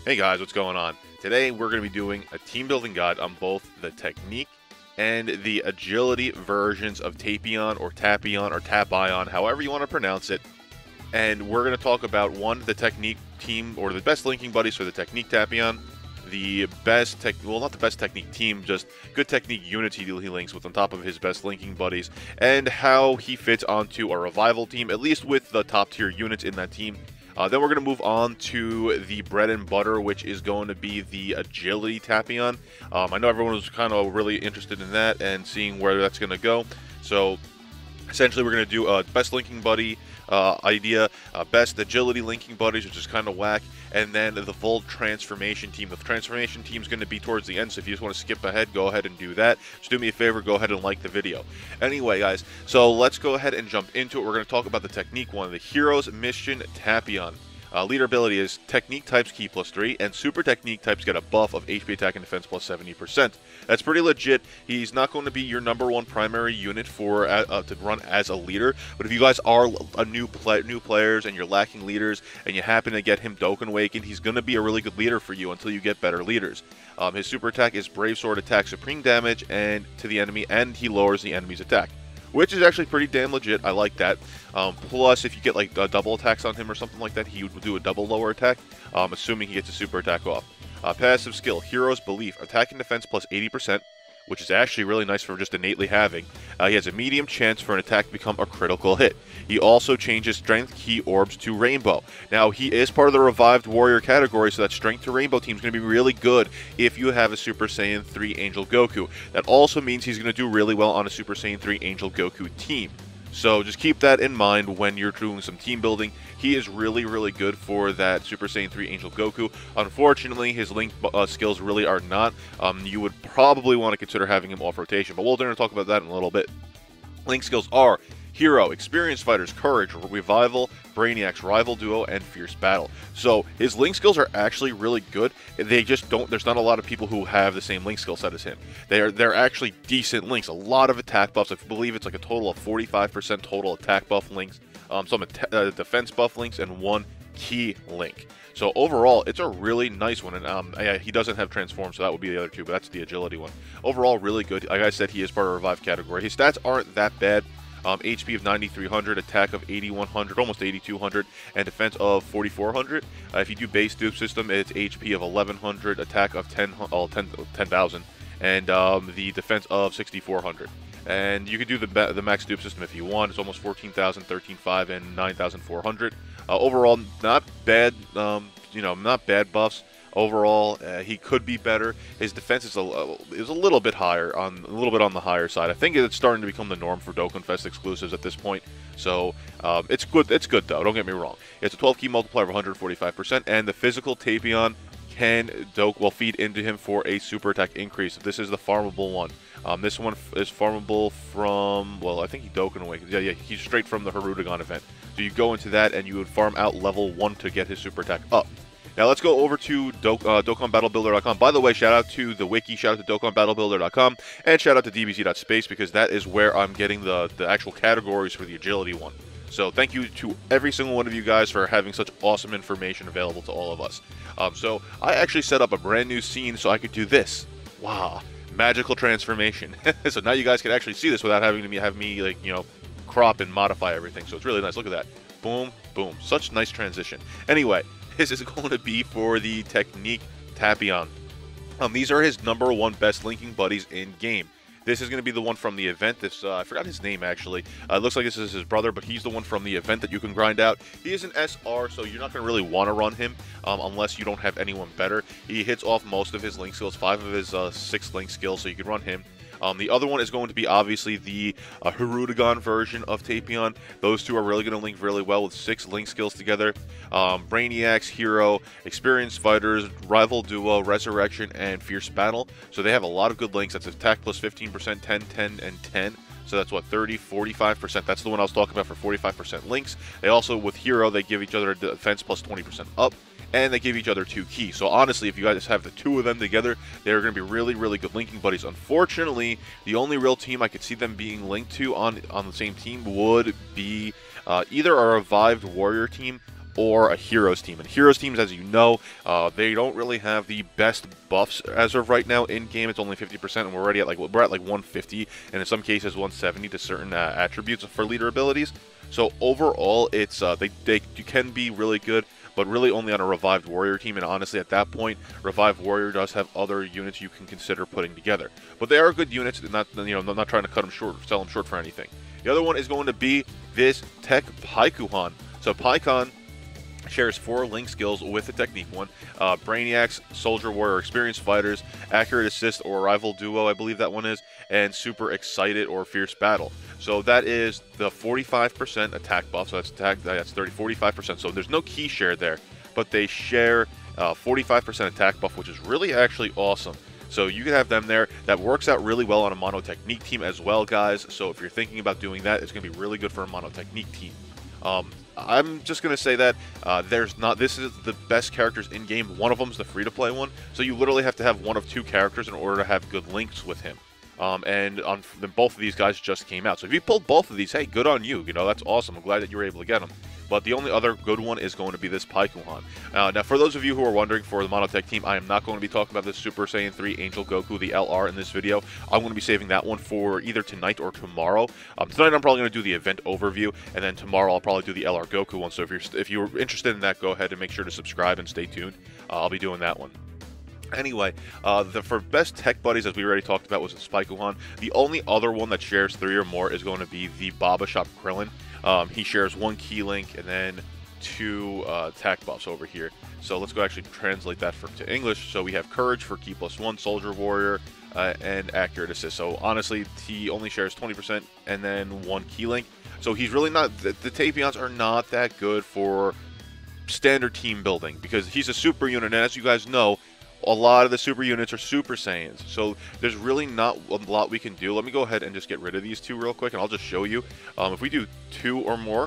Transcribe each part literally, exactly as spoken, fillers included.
Hey guys, what's going on? Today we're going to be doing a team building guide on both the technique and the agility versions of Tapion or Tapion or Tapion, however you want to pronounce it. And we're going to talk about one, the technique team or the best linking buddies for the technique Tapion, the best tech, well, not the best technique team, just good technique unity he links with on top of his best linking buddies, and how he fits onto a revival team, at least with the top tier units in that team. Uh, then we're going to move on to the bread and butter, which is going to be the agility Tapion. Um, I know everyone was kind of really interested in that and seeing where that's going to go. So essentially, we're going to do a best linking buddy uh, idea, uh, best agility linking buddies, which is kind of whack, and then the full transformation team. The transformation team is going to be towards the end, so if you just want to skip ahead, go ahead and do that. Just do me a favor, go ahead and like the video. Anyway, guys, so let's go ahead and jump into it. We're going to talk about the technique one, the Hero's Mission Tapion. Uh, leader ability is Technique types Ki plus three, and Super Technique types get a buff of H P attack and defense plus seventy percent. That's pretty legit. He's not going to be your number one primary unit for uh, uh, to run as a leader, but if you guys are a new play, new players and you're lacking leaders and you happen to get him Dokkan Awakened, he's going to be a really good leader for you until you get better leaders. Um, his super attack is Brave Sword attack supreme damage and to the enemy, and he lowers the enemy's attack, which is actually pretty damn legit. I like that. Um, plus, if you get like uh, double attacks on him or something like that, he would do a double lower attack, um, assuming he gets a super attack off. Uh, passive skill, Hero's Belief, attack and defense plus eighty percent, which is actually really nice for just innately having. Uh, he has a medium chance for an attack to become a critical hit. He also changes Strength Ki Orbs to Rainbow. Now, he is part of the Revived Warrior category, so that Strength to Rainbow team is going to be really good if you have a Super Saiyan three Angel Goku. That also means he's going to do really well on a Super Saiyan three Angel Goku team. So just keep that in mind when you're doing some team building. He is really, really good for that Super Saiyan three Angel Goku. Unfortunately, his Link uh, skills really are not. Um, you would probably want to consider having him off rotation, but we'll going to talk about that in a little bit. Link skills are Hero, Experienced Fighters, Courage, Revival, Brainiacs, Rival Duo, and Fierce Battle. So his Link skills are actually really good. They just don't, there's not a lot of people who have the same Link skill set as him. They are, they're actually decent Links. A lot of attack buffs. I believe it's like a total of forty-five percent total attack buff Links, um, some uh, defense buff Links, and one key Link. So overall, it's a really nice one, and um, yeah, he doesn't have Transform, so that would be the other two, but that's the agility one. Overall, really good. Like I said, he is part of Revive category. His stats aren't that bad. Um, H P of ninety-three hundred, attack of eighty-one hundred, almost eighty-two hundred, and defense of forty-four hundred. Uh, if you do base dupe system, it's H P of eleven hundred, attack of ten thousand, and um, the defense of sixty-four hundred. And you can do the the max dupe system if you want. It's almost fourteen thousand, thirteen thousand five hundred, and nine thousand four hundred. Uh, overall, not bad. Um, you know, not bad buffs. Overall, uh, he could be better. His defense is a, uh, is a little bit higher, on a little bit on the higher side. I think it's starting to become the norm for Dokkan Fest exclusives at this point. So um, it's good. It's good though. Don't get me wrong. It's a twelve key multiplier of one hundred forty-five percent, and the physical Tapion can Dok will feed into him for a super attack increase. This is the farmable one. Um, this one is farmable from, well, I think he Dokkan Awakens. Yeah, yeah, he's straight from the Hirudegan event. So you go into that and you would farm out level one to get his super attack up. Now let's go over to Do uh, Dokkan Battle Builder dot com. By the way, shout out to the wiki, shout out to Dokkan Battle Builder dot com, and shout out to D B Z dot space, because that is where I'm getting the, the actual categories for the agility one. So thank you to every single one of you guys for having such awesome information available to all of us. Um, so I actually set up a brand new scene so I could do this. Wow, magical transformation. So now you guys can actually see this without having to me, have me like, you know, crop and modify everything. So it's really nice. Look at that. Boom, boom. Such nice transition. Anyway, this is going to be for the Technique Tapion. Um, these are his number one best linking buddies in game. This is going to be the one from the event. This uh, I forgot his name actually. Uh, it looks like this is his brother, but he's the one from the event that you can grind out. He is an S R, so you're not going to really want to run him um, unless you don't have anyone better. He hits off most of his link skills, five of his uh, six link skills, so you can run him. Um, the other one is going to be obviously the uh, Hirudegan version of Tapion. Those two are really going to link really well with six link skills together. Um, Brainiacs, Hero, Experienced Fighters, Rival Duo, Resurrection, and Fierce Battle. So they have a lot of good links. That's attack plus fifteen percent, ten, ten, and ten. So that's what, thirty, forty-five percent. That's the one I was talking about for forty-five percent links. They also, with Hero, they give each other a defense plus twenty percent up. And they give each other two keys. So honestly, if you guys have the two of them together, they're going to be really, really good linking buddies. Unfortunately, the only real team I could see them being linked to on, on the same team would be uh, either a Revived Warrior team or a Heroes team. And Heroes teams, as you know, uh, they don't really have the best buffs as of right now in game. It's only fifty percent, and we're already at like we're at like one fifty, and in some cases one seventy to certain uh, attributes for leader abilities. So overall, it's uh, they they can be really good, but really only on a Revived Warrior team. And honestly, at that point, Revived Warrior does have other units you can consider putting together. But they are good units. Not you know, not trying to cut them short, sell them short for anything. The other one is going to be this Tech Paikuhan. So Paikon shares four link skills with the technique one. Uh, Brainiacs, Soldier Warrior, Experienced Fighters, Accurate Assist or Rival Duo, I believe that one is, and Super Excited or Fierce Battle. So that is the forty-five percent attack buff. So that's attack. That's thirty, forty-five percent. So there's no key share there, but they share uh, forty-five percent attack buff, which is really actually awesome. So you can have them there. That works out really well on a Mono Technique team as well, guys. So if you're thinking about doing that, it's going to be really good for a Mono Technique team. Um, I'm just going to say that uh, there's not, this is the best characters in game. One of them is the free-to-play one. So you literally have to have one of two characters in order to have good links with him. Um, and on both of these guys just came out. So if you pulled both of these, hey, good on you. You know, that's awesome. I'm glad that you were able to get them. But the only other good one is going to be this Paikuhan. Uh, now, for those of you who are wondering for the Monotech team, I am not going to be talking about this Super Saiyan three Angel Goku, the L R, in this video. I'm going to be saving that one for either tonight or tomorrow. Um, tonight, I'm probably going to do the event overview, and then tomorrow, I'll probably do the L R Goku one. So if you're if you're interested in that, go ahead and make sure to subscribe and stay tuned. Uh, I'll be doing that one. Anyway, uh, the for best tech buddies, as we already talked about, was the Paikuhan. The only other one that shares three or more is going to be the Baba Shop Krillin. Um, he shares one key link and then two uh, attack buffs over here. So let's go actually translate that for, to English. So we have Courage for key plus one, Soldier Warrior, uh, and Accurate Assist. So honestly, he only shares twenty percent and then one key link. So he's really not, the, the Tapions are not that good for standard team building because he's a super unit. And as you guys know, a lot of the super units are Super Saiyans, so there's really not a lot we can do. Let me go ahead and just get rid of these two real quick, and I'll just show you. Um, if we do two or more,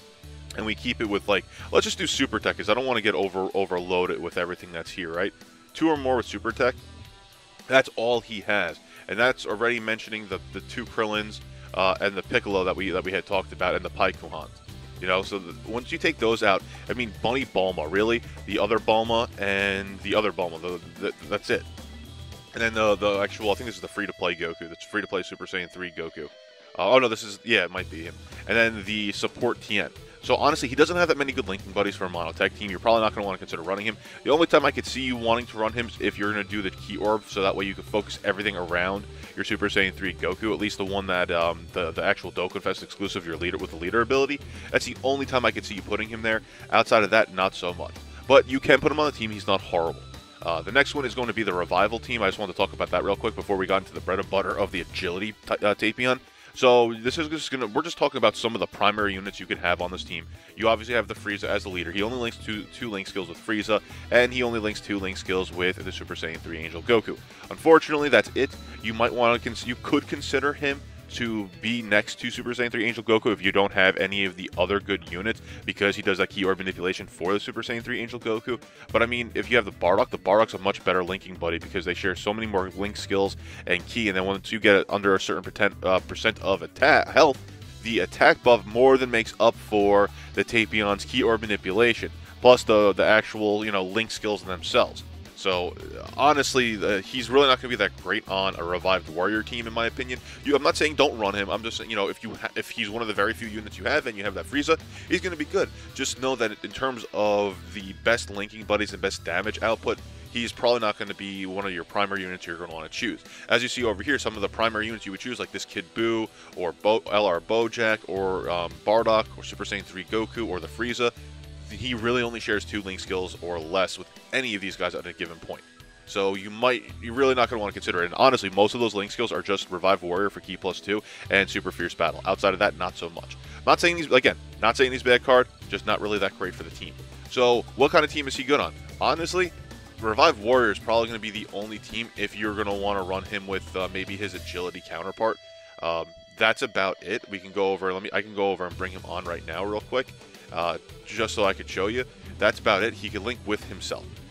and we keep it with, like, let's just do Super Tech, because I don't want to get over overloaded with everything that's here, right? Two or more with Super Tech, that's all he has. And that's already mentioning the, the two Krillins uh, and the Piccolo that we, that we had talked about, and the Paikuhans. You know, so the, once you take those out, I mean, Bunny Bulma, really, the other Bulma and the other Bulma, the, the, that's it. And then the the actual, I think this is the free-to-play Goku, that's free-to-play Super Saiyan three Goku. Uh, oh, no, this is, yeah, it might be him. And then the support Tien. So, honestly, he doesn't have that many good linking buddies for a Monotech team. You're probably not going to want to consider running him. The only time I could see you wanting to run him is if you're going to do the Key Orb, so that way you can focus everything around your Super Saiyan three Goku, at least the one that, um, the, the actual Dokkan Fest exclusive, your leader with the leader ability. That's the only time I could see you putting him there. Outside of that, not so much. But you can put him on the team. He's not horrible. Uh, the next one is going to be the Revival team. I just wanted to talk about that real quick before we got into the bread and butter of the Agility uh, Tapion. So this is just gonna, we're just talking about some of the primary units you can have on this team. You obviously have the Frieza as the leader. He only links two, two link skills with Frieza, and he only links two link skills with the Super Saiyan three Angel Goku. Unfortunately, that's it. You might want to, you could consider him to be next to Super Saiyan three Angel Goku if you don't have any of the other good units, because he does that Key Orb manipulation for the Super Saiyan three Angel Goku. But I mean, if you have the Bardock, the Bardock's a much better linking buddy because they share so many more link skills and key, and then once you get it under a certain percent, uh, percent of attack health, the attack buff more than makes up for the Tapion's Key Orb manipulation, plus the, the actual, you know, link skills themselves. So, honestly, uh, he's really not going to be that great on a Revived Warrior team, in my opinion. You, I'm not saying don't run him. I'm just saying, you know, if you ha if he's one of the very few units you have and you have that Frieza, he's going to be good. Just know that in terms of the best linking buddies and best damage output, he's probably not going to be one of your primary units you're going to want to choose. As you see over here, some of the primary units you would choose, like this Kid Buu, or Bo L R Bojack, or um, Bardock, or Super Saiyan three Goku, or the Frieza, he really only shares two link skills or less with any of these guys at a given point. So you might, you're really not going to want to consider it. And honestly, most of those link skills are just Revive Warrior for Key Plus two and Super Fierce Battle. Outside of that, not so much. Not saying these, again, not saying he's bad card, just not really that great for the team. So what kind of team is he good on? Honestly, Revive Warrior is probably going to be the only team if you're going to want to run him with uh, maybe his agility counterpart. Um, that's about it. We can go over, let me, I can go over and bring him on right now real quick. Uh, just so I could show you. That's about it. He can link with himself.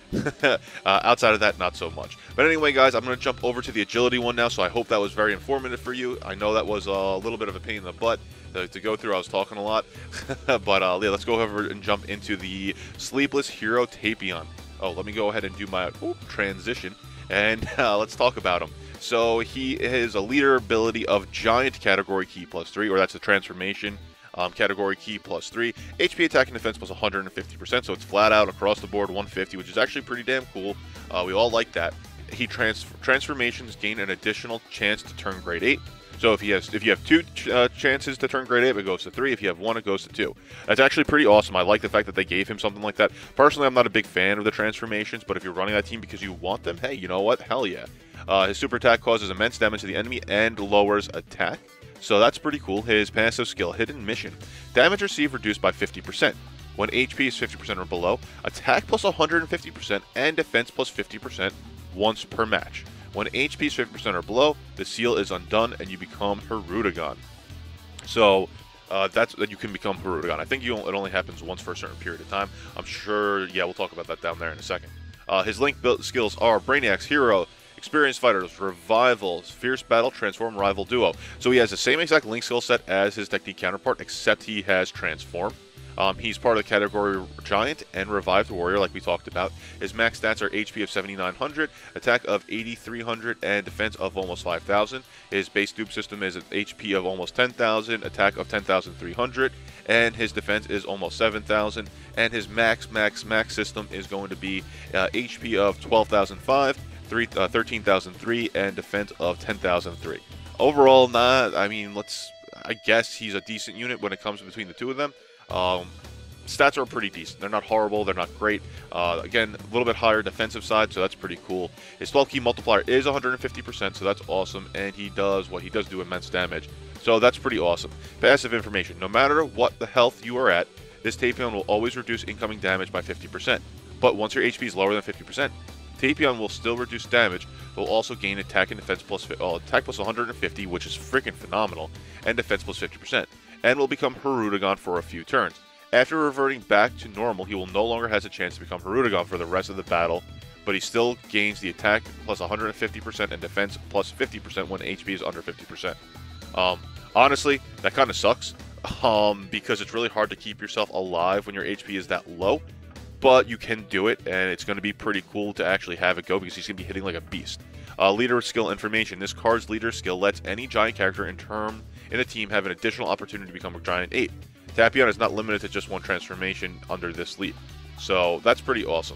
uh, outside of that, not so much. But anyway, guys, I'm going to jump over to the agility one now, so I hope that was very informative for you. I know that was a little bit of a pain in the butt to, to go through. I was talking a lot. But uh, yeah, let's go over and jump into the Sleepless Hero Tapion. Oh, let me go ahead and do my ooh, transition, and uh, let's talk about him. So he is a leader ability of Giant category key plus three, or that's a transformation. Um, category key plus three, H P, attack, and defense plus one hundred fifty percent, so it's flat out across the board one hundred fifty, which is actually pretty damn cool. Uh, we all like that. He trans transformations gain an additional chance to turn grade eight. So if he has, if you have two ch uh, chances to turn grade eight, it goes to three. If you have one, it goes to two. That's actually pretty awesome. I like the fact that they gave him something like that. Personally, I'm not a big fan of the transformations, but if you're running that team because you want them, hey, you know what? Hell yeah. Uh, his super attack causes immense damage to the enemy and lowers attack. So that's pretty cool. His passive skill, Hidden Mission. Damage received reduced by fifty percent. When H P is fifty percent or below, attack plus one hundred fifty percent and defense plus fifty percent once per match. When H P is fifty percent or below, the seal is undone and you become Hirudegarn. So uh, that's that you can become Hirudegarn. I think you, it only happens once for a certain period of time. I'm sure, yeah, we'll talk about that down there in a second. Uh, his link built skills are Brainiac's Hero, Experienced Fighters, Revivals, Fierce Battle, Transform, Rival Duo. So he has the same exact link skill set as his technique counterpart, except he has Transform. Um, he's part of the category Giant and Revived Warrior, like we talked about. His max stats are H P of seventy-nine hundred, attack of eighty-three hundred, and defense of almost five thousand. His base dupe system is an H P of almost ten thousand, attack of ten thousand three hundred, and his defense is almost seven thousand. And his max, max, max system is going to be uh, H P of twelve thousand five, uh, thirteen thousand three, and defense of ten thousand three. Overall, not, I mean, let's, I guess he's a decent unit when it comes between the two of them. Um, stats are pretty decent. They're not horrible. They're not great. Uh, again, a little bit higher defensive side, so that's pretty cool. His twelve key multiplier is one hundred fifty percent, so that's awesome. And he does what? He does do immense damage. So that's pretty awesome. Passive information. No matter what the health you are at, this Tapion will always reduce incoming damage by fifty percent. But once your H P is lower than fifty percent, Tapion will still reduce damage, but will also gain attack and defense plus, oh, attack plus one hundred fifty, which is freaking phenomenal, and defense plus fifty percent. And will become Hirudegarn for a few turns. After reverting back to normal, he will no longer has a chance to become Hirudegarn for the rest of the battle, but he still gains the attack plus one hundred fifty percent and defense plus fifty percent when H P is under fifty percent. Um, honestly, that kind of sucks, um, because it's really hard to keep yourself alive when your H P is that low, but you can do it, and it's going to be pretty cool to actually have it go because he's going to be hitting like a beast. Uh, leader skill information. This card's leader skill lets any giant character in term in a team have an additional opportunity to become a Giant eight. Tapion is not limited to just one transformation under this lead, so that's pretty awesome.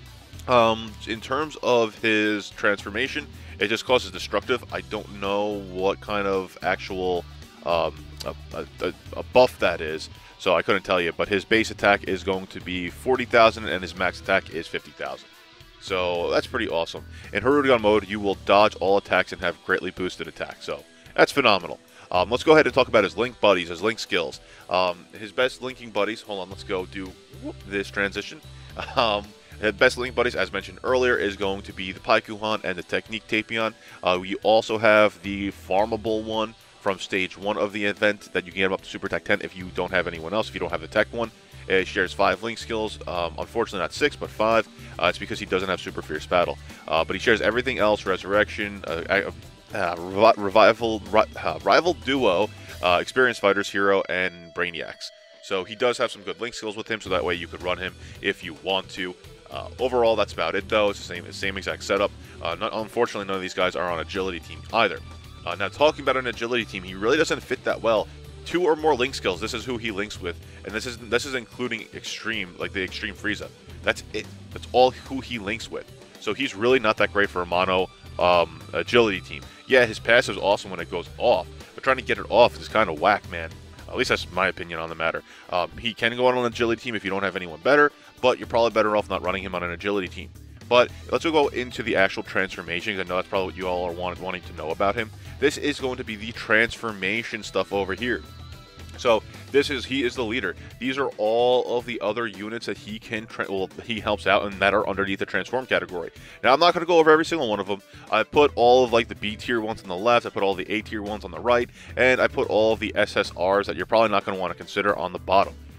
Um, in terms of his transformation, it just causes destructive. I don't know what kind of actual um, a, a, a buff that is, so I couldn't tell you, but his base attack is going to be forty thousand and his max attack is fifty thousand. So that's pretty awesome. In Hirudegarn mode, you will dodge all attacks and have greatly boosted attack, so that's phenomenal. Um, let's go ahead and talk about his link buddies, his link skills. Um, his best linking buddies, hold on, let's go do whoop, this transition. Um, his best link buddies, as mentioned earlier, is going to be the Paikuhan and the Technique Tapion. Uh, we also have the farmable one from stage one of the event that you can get up to Super Attack ten if you don't have anyone else, if you don't have the tech one. It shares five link skills, um, unfortunately not six, but five. Uh, it's because he doesn't have Super Fierce Battle. Uh, but he shares everything else, Resurrection, uh, uh, revi Revival, uh, Rival Duo, uh, Experienced Fighters, Hero, and Brainiacs. So he does have some good link skills with him, so that way you could run him if you want to. Uh, overall, that's about it, though. It's the same, same exact setup. Uh, not, unfortunately, none of these guys are on agility team either. Uh, now, talking about an agility team, he really doesn't fit that well. Two or more link skills. This is who he links with, and this is this is including extreme, like the Extreme Frieza. That's it. That's all who he links with. So he's really not that great for a mono um, agility team. Yeah, his passive is awesome when it goes off, but trying to get it off is kind of whack, man. At least that's my opinion on the matter. Um, he can go on an agility team if you don't have anyone better, but you're probably better off not running him on an agility team. But let's go into the actual transformations. I know that's probably what you all are want, wanting to know about him. This is going to be the transformation stuff over here. So this is, he is the leader. These are all of the other units that he can, well, he helps out and that are underneath the transform category. Now, I'm not going to go over every single one of them. I put all of like the B tier ones on the left, I put all the A tier ones on the right, and I put all of the S S Rs that you're probably not going to want to consider on the bottom.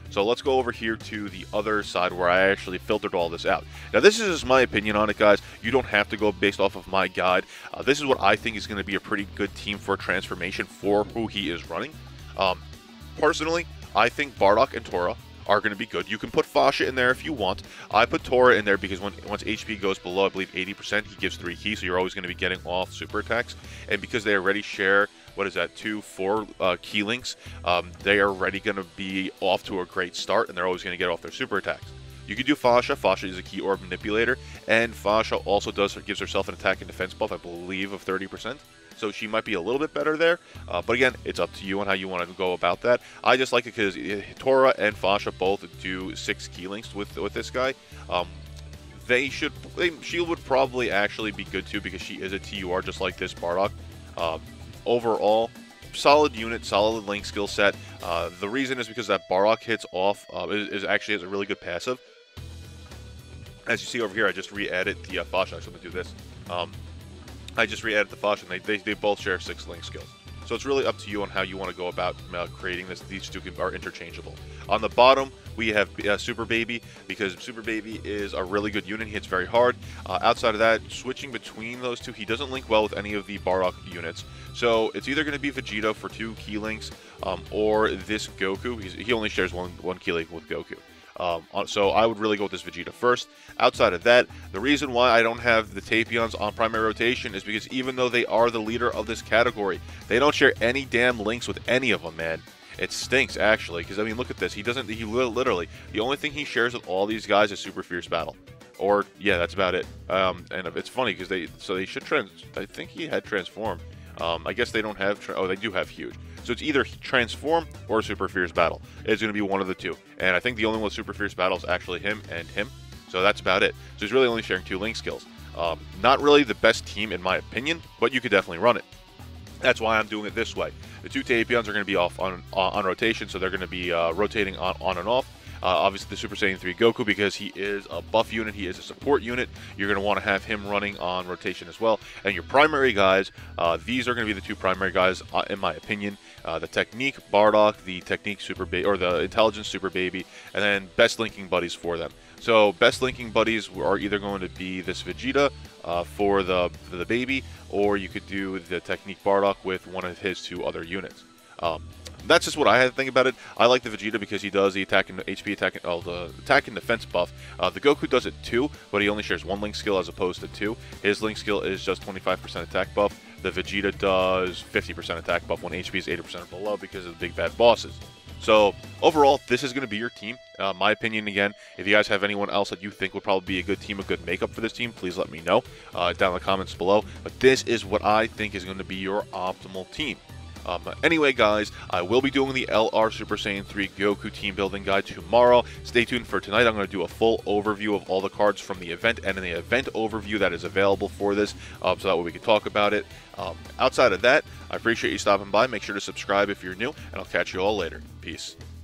So let's go over here to the other side where I actually filtered all this out. Now, this is just my opinion on it, guys. You don't have to go based off of my guide. Uh, this is what I think is going to be a pretty good team for transformation for who he is running. Um, personally, I think Bardock and Tora are going to be good. You can put Fasha in there if you want. I put Tora in there because when once H P goes below, I believe eighty percent, he gives three keys, so you're always going to be getting off super attacks. And because they already share, what is that, two, four uh, key links, um, they are already going to be off to a great start, and they're always going to get off their super attacks. You could do Fasha. Fasha is a key orb manipulator, and Fasha also does gives herself an attack and defense buff, I believe, of thirty percent. So she might be a little bit better there. Uh, but again, it's up to you on how you want to go about that. I just like it because Tora and Fasha both do six key links with, with this guy. Um, they should, they, she would probably actually be good too because she is a T U R just like this Bardock. Uh, overall, solid unit, solid link skill set. Uh, the reason is because that Bardock hits off, uh, is, is actually has a really good passive. As you see over here, I just re-added the uh, Fasha. So I'm going to do this. Um, I just re-added the Fasha, and they, they, they both share six link skills. So it's really up to you on how you want to go about uh, creating this. These two are interchangeable. On the bottom, we have uh, Super Baby, because Super Baby is a really good unit. He hits very hard. Uh, outside of that, switching between those two, he doesn't link well with any of the Bardock units. So it's either going to be Vegeta for two key links, um, or this Goku. He's, he only shares one, one key link with Goku. Um, so I would really go with this Vegeta first. Outside of that, the reason why I don't have the Tapions on primary rotation is because even though they are the leader of this category, they don't share any damn links with any of them, man. It stinks, actually, because, I mean, look at this. He doesn't, he literally, the only thing he shares with all these guys is Super Fierce Battle. Or, yeah, that's about it. Um, and it's funny, because they, so they should trans, I think he had Transform. Um, I guess they don't have, oh, they do have Huge. So it's either Transform or Super Fierce Battle. It's going to be one of the two. And I think the only one with Super Fierce Battle is actually him and him. So that's about it. So he's really only sharing two link skills. Um, not really the best team in my opinion, but you could definitely run it. That's why I'm doing it this way. The two Tapions are going to be off on, on, on rotation, so they're going to be uh, rotating on, on and off. Uh, obviously, the Super Saiyan three Goku, because he is a buff unit, he is a support unit. You're going to want to have him running on rotation as well. And your primary guys, uh, these are going to be the two primary guys, uh, in my opinion. Uh, the Technique Bardock, the Technique Super Baby, or the Intelligence Super Baby, and then best linking buddies for them. So best linking buddies are either going to be this Vegeta uh, for the for the baby, or you could do the Technique Bardock with one of his two other units. Um, That's just what I had to think about it. I like the Vegeta because he does the attack and H P attack, oh, the attack and defense buff. Uh, the Goku does it too, but he only shares one link skill as opposed to two. His link skill is just twenty-five percent attack buff. The Vegeta does fifty percent attack buff when H P is eighty percent or below because of the big bad bosses. So overall, this is going to be your team. Uh, my opinion again. If you guys have anyone else that you think would probably be a good team, a good makeup for this team, please let me know uh, down in the comments below. But this is what I think is going to be your optimal team. Um, anyway, guys, I will be doing the L R Super Saiyan three Goku team building guide tomorrow. Stay tuned for tonight. I'm going to do a full overview of all the cards from the event and the event overview that is available for this, um, so that way we can talk about it. Um, outside of that, I appreciate you stopping by. Make sure to subscribe if you're new, and I'll catch you all later. Peace.